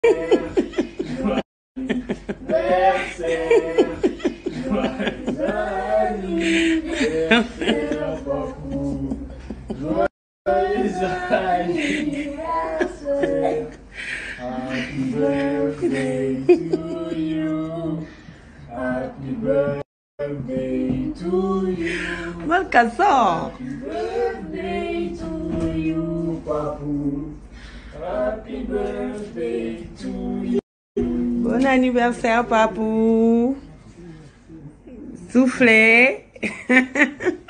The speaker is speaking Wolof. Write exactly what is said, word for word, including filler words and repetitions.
Happy birthday to you. Happy birthday to you. Welcome song. Happy birthday to you, Papu. Happy birthday to you. Bon anniversaire, Papou. Soufflez.